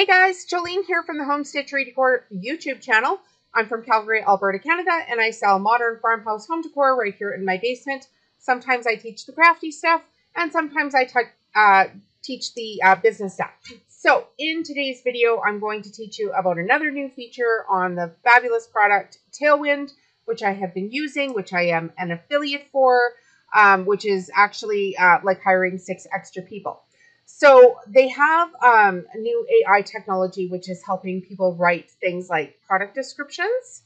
guys, Jolene here from the Homestead Tree Decor YouTube channel. I'm from Calgary, Alberta, Canada, and I sell modern farmhouse home decor right here in my basement. Sometimes I teach the crafty stuff, and sometimes I teach the business stuff. So in today's video, I'm going to teach you about another new feature on the fabulous product Tailwind, which I have been using, which I am an affiliate for, which is actually like hiring 6 extra people. So they have a new AI technology, which is helping people write things like product descriptions.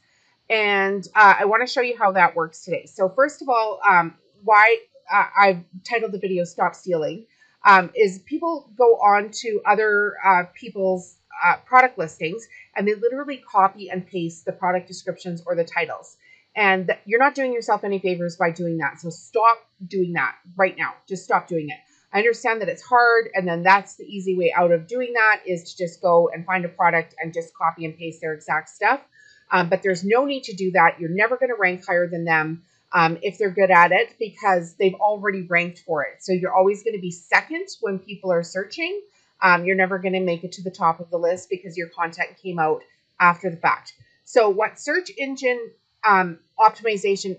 And I want to show you how that works today. So first of all, why I've titled the video Stop Stealing is people go on to other people's product listings and they literally copy and paste the product descriptions or the titles. And you're not doing yourself any favors by doing that. So stop doing that right now. Just stop doing it. I understand that it's hard, and then that's the easy way out of doing that is to just go and find a product and just copy and paste their exact stuff. But there's no need to do that. You're never going to rank higher than them if they're good at it because they've already ranked for it. So you're always going to be second when people are searching. You're never going to make it to the top of the list because your content came out after the fact. So what search engine optimization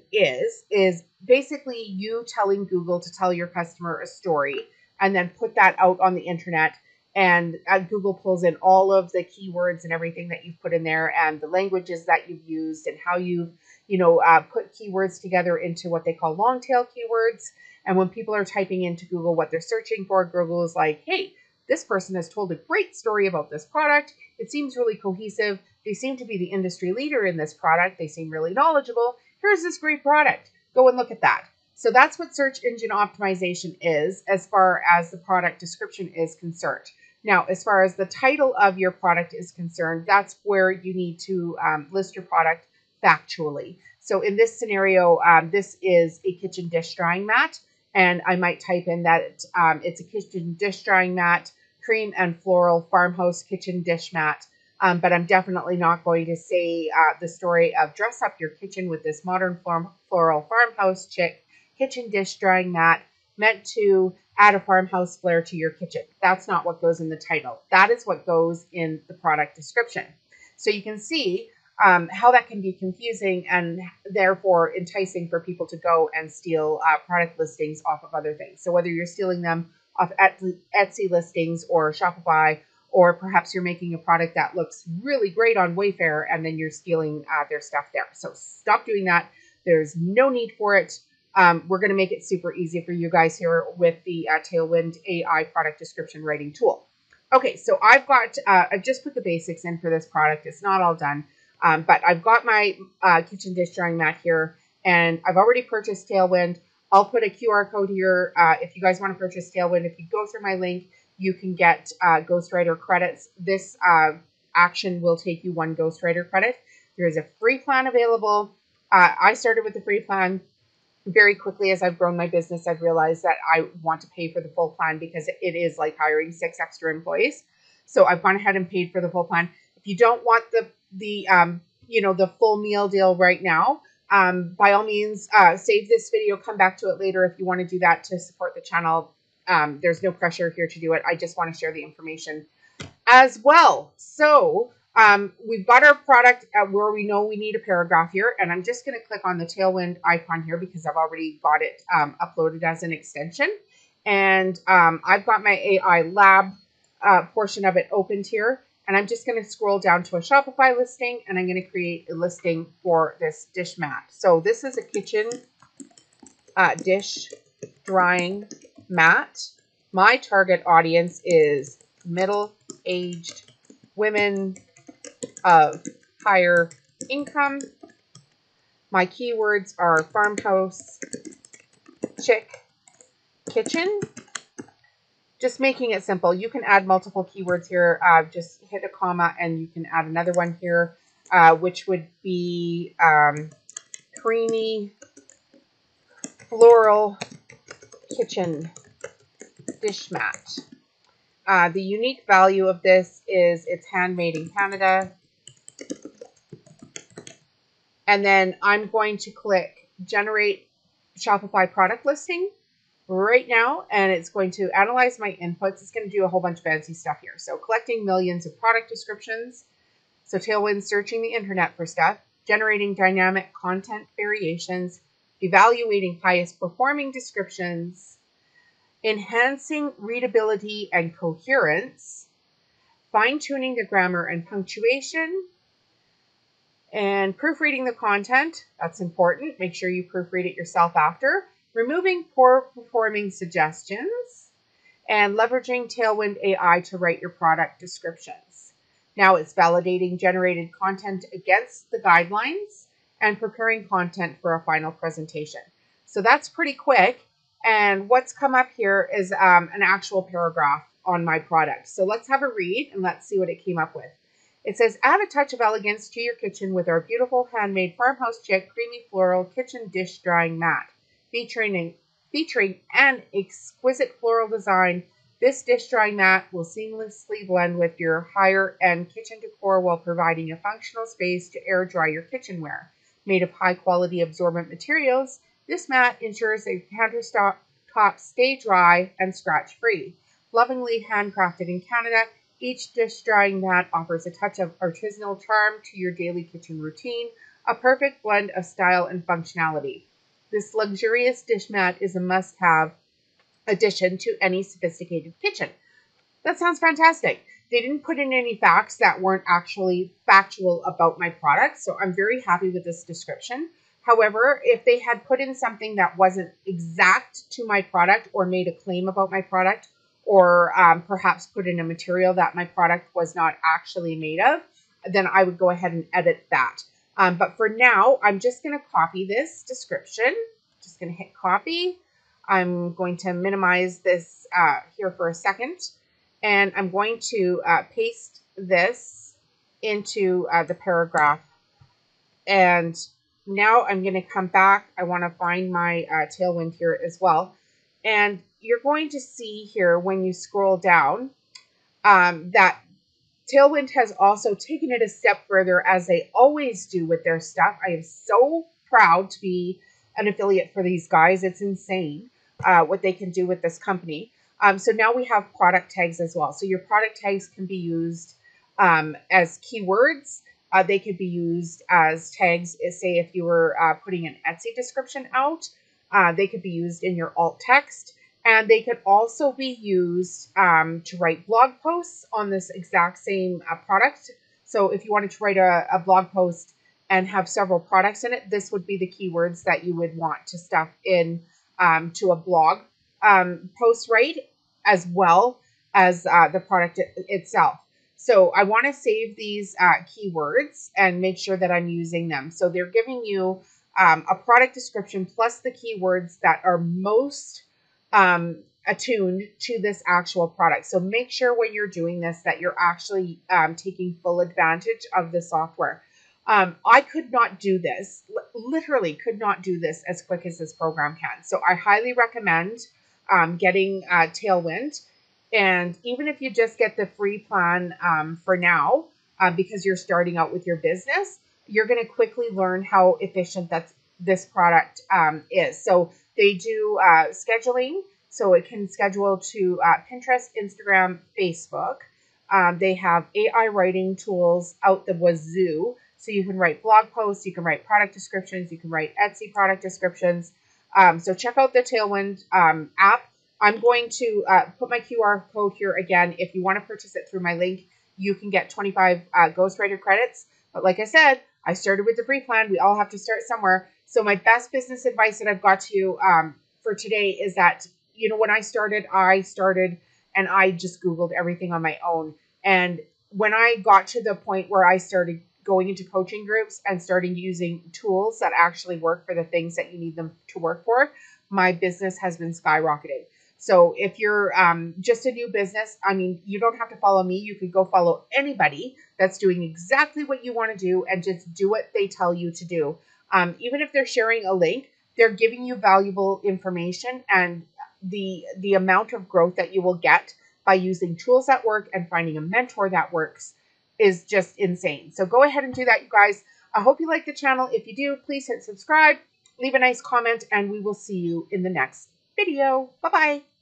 is basically you telling Google to tell your customer a story and then put that out on the internet, and Google pulls in all of the keywords and everything that you've put in there and the languages that you've used and how you've put keywords together into what they call long tail keywords. And when people are typing into Google what they're searching for, Google is like, hey, this person has told a great story about this product. It seems really cohesive. They seem to be the industry leader in this product. They seem really knowledgeable. Here's this great product. Go and look at that. So that's what search engine optimization is as far as the product description is concerned. Now, as far as the title of your product is concerned, that's where you need to list your product factually. So in this scenario, this is a kitchen dish drying mat. And I might type in that it's a kitchen dish drying mat, cream and floral farmhouse kitchen dish mat. But I'm definitely not going to say the story of dress up your kitchen with this modern floral farmhouse chic kitchen dish drying mat meant to add a farmhouse flair to your kitchen. That's not what goes in the title. That is what goes in the product description. So you can see how that can be confusing and therefore enticing for people to go and steal product listings off of other things. So whether you're stealing them off Etsy listings or Shopify, or perhaps you're making a product that looks really great on Wayfair and then you're stealing their stuff there. So stop doing that. There's no need for it. We're going to make it super easy for you guys here with the Tailwind AI product description writing tool. Okay, so I've just put the basics in for this product. It's not all done. But I've got my kitchen dish drying mat here, and I've already purchased Tailwind. I'll put a QR code here if you guys want to purchase Tailwind. If you go through my link, you can get Ghostwriter credits. This action will take you 1 Ghostwriter credit. There is a free plan available. I started with the free plan. Very quickly, as I've grown my business, I've realized that I want to pay for the full plan because it is like hiring 6 extra employees. So I've gone ahead and paid for the full plan. If you don't want the full meal deal right now, by all means, save this video, come back to it later if you want to do that to support the channel. There's no pressure here to do it. I just want to share the information as well. So we've got our product where we know we need a paragraph here, and I'm just going to click on the Tailwind icon here because I've already got it uploaded as an extension. And I've got my AI lab portion of it opened here. And I'm just going to scroll down to a Shopify listing, and I'm going to create a listing for this dish mat. So this is a kitchen dish drying mat. My target audience is middle-aged women of higher income. My keywords are farmhouse, chic, kitchen. Just making it simple. You can add multiple keywords here. Just hit a comma and you can add another one here, which would be creamy, floral, kitchen dish mat. The unique value of this is it's handmade in Canada. And then I'm going to click Generate Shopify Product Listing. right now, and it's going to analyze my inputs. It's going to do a whole bunch of fancy stuff here. So collecting millions of product descriptions. So Tailwind searching the internet for stuff, generating dynamic content variations, evaluating highest performing descriptions, enhancing readability and coherence, fine-tuning the grammar and punctuation, and proofreading the content. That's important. Make sure you proofread it yourself after. Removing poor performing suggestions, and leveraging Tailwind AI to write your product descriptions. Now it's validating generated content against the guidelines and preparing content for a final presentation. So that's pretty quick. And what's come up here is an actual paragraph on my product. So let's have a read and let's see what it came up with. It says, add a touch of elegance to your kitchen with our beautiful handmade farmhouse chick creamy floral kitchen dish drying mat. Featuring an exquisite floral design, this dish drying mat will seamlessly blend with your higher-end kitchen decor while providing a functional space to air dry your kitchenware. Made of high-quality absorbent materials, this mat ensures that your countertops stay dry and scratch-free. Lovingly handcrafted in Canada, each dish drying mat offers a touch of artisanal charm to your daily kitchen routine, a perfect blend of style and functionality. This luxurious dish mat is a must-have addition to any sophisticated kitchen. That sounds fantastic. They didn't put in any facts that weren't actually factual about my product, so I'm very happy with this description. However, if they had put in something that wasn't exact to my product or made a claim about my product, or perhaps put in a material that my product was not actually made of, then I would go ahead and edit that. But for now, I'm just going to copy this description. Just going to hit copy. I'm going to minimize this here for a second. And I'm going to paste this into the paragraph. And now I'm going to come back. I want to find my Tailwind here as well. And you're going to see here when you scroll down that Tailwind has also taken it a step further, as they always do with their stuff. I am so proud to be an affiliate for these guys. It's insane what they can do with this company. So now we have product tags as well. So your product tags can be used as keywords. They could be used as tags, say if you were putting an Etsy description out. They could be used in your alt text. And they could also be used to write blog posts on this exact same product. So if you wanted to write a blog post and have several products in it, this would be the keywords that you would want to stuff in to a blog post, right? As well as the product itself. So I want to save these keywords and make sure that I'm using them. So they're giving you a product description plus the keywords that are most attuned to this actual product. So make sure when you're doing this that you're actually taking full advantage of the software. I could not do this, literally could not do this as quick as this program can. So I highly recommend getting Tailwind. And even if you just get the free plan for now, because you're starting out with your business, you're going to quickly learn how efficient this product is. So they do scheduling, so it can schedule to Pinterest, Instagram, Facebook. They have AI writing tools out the wazoo, so you can write blog posts, you can write product descriptions, you can write Etsy product descriptions. So check out the Tailwind app. I'm going to put my QR code here again. If you want to purchase it through my link, you can get 25 Ghostwriter credits. But like I said, I started with the free plan. We all have to start somewhere. So my best business advice that I've got to you for today is that, you know, when I started and I just Googled everything on my own. And when I got to the point where I started going into coaching groups and starting using tools that actually work for the things that you need them to work for, my business has been skyrocketing. So if you're just a new business, I mean, you don't have to follow me. You could go follow anybody that's doing exactly what you want to do and just do what they tell you to do. Even if they're sharing a link, they're giving you valuable information, and the amount of growth that you will get by using tools that work and finding a mentor that works is just insane. So go ahead and do that, you guys. I hope you like the channel. If you do, please hit subscribe, leave a nice comment, and we will see you in the next video. Bye-bye.